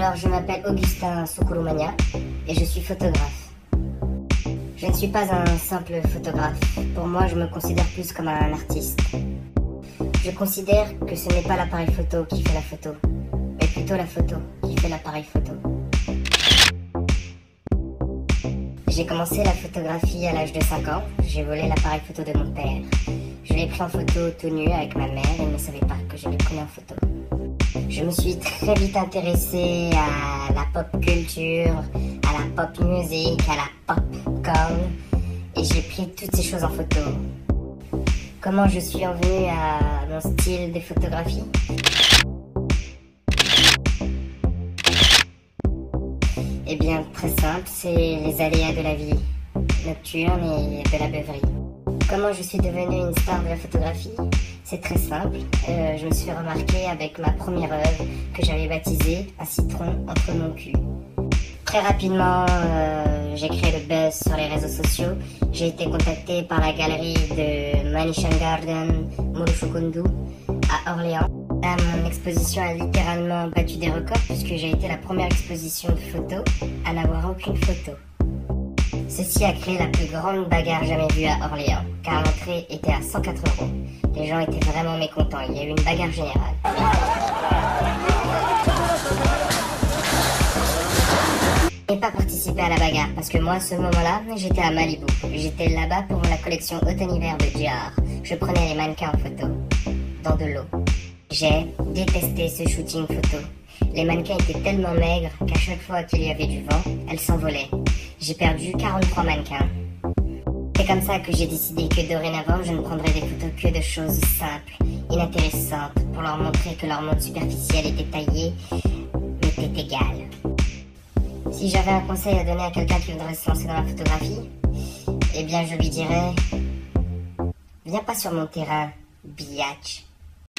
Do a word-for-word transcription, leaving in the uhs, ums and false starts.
Alors, je m'appelle Augustin Soukoulomania et je suis photographe. Je ne suis pas un simple photographe. Pour moi, je me considère plus comme un artiste. Je considère que ce n'est pas l'appareil photo qui fait la photo, mais plutôt la photo qui fait l'appareil photo. J'ai commencé la photographie à l'âge de cinq ans. J'ai volé l'appareil photo de mon père. Je l'ai pris en photo tout nu avec ma mère et ne savait pas que je l'ai pris en photo. Je me suis très vite intéressée à la pop culture, à la pop music, à la popcorn, et j'ai pris toutes ces choses en photo. Comment je suis en venue à mon style de photographie? Eh bien, très simple, c'est les aléas de la vie nocturne et de la beuverie. Comment je suis devenue une star de la photographie? C'est très simple, euh, je me suis remarquée avec ma première œuvre que j'avais baptisée Un citron entre mon cul. Très rapidement, euh, j'ai créé le buzz sur les réseaux sociaux. J'ai été contactée par la galerie de Manishan Garden Murushukundu à Orléans. Là, mon exposition a littéralement battu des records puisque j'ai été la première exposition de photos à n'avoir aucune photo. Ceci a créé la plus grande bagarre jamais vue à Orléans, car l'entrée était à cent quatre euros. Les gens étaient vraiment mécontents, il y a eu une bagarre générale. Je n'ai pas participé à la bagarre, parce que moi, à ce moment-là, j'étais à Malibu. J'étais là-bas pour la collection automne-hiver de Dior. Je prenais les mannequins en photo, dans de l'eau. J'ai détesté ce shooting photo. Les mannequins étaient tellement maigres qu'à chaque fois qu'il y avait du vent, elles s'envolaient. J'ai perdu quarante-trois mannequins. C'est comme ça que j'ai décidé que dorénavant, je ne prendrais des photos que de choses simples, inintéressantes, pour leur montrer que leur monde superficiel et détaillé m'était égal. Si j'avais un conseil à donner à quelqu'un qui voudrait se lancer dans la photographie, eh bien je lui dirais « Viens pas sur mon terrain, biatch ».